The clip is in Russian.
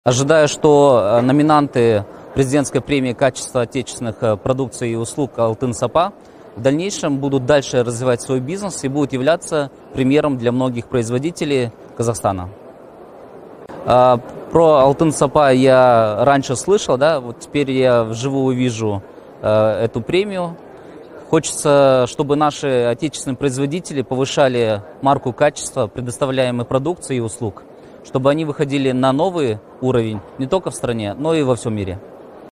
Ожидаю, что номинанты президентской премии «Качество отечественных продукций и услуг Алтын-Сапа» в дальнейшем будут дальше развивать свой бизнес и будут являться примером для многих производителей Казахстана. Про Алтын-Сапа я раньше слышал, да, вот теперь я вживую вижу эту премию. Хочется, чтобы наши отечественные производители повышали марку качества предоставляемой продукции и услуг, чтобы они выходили на новый уровень не только в стране, но и во всем мире.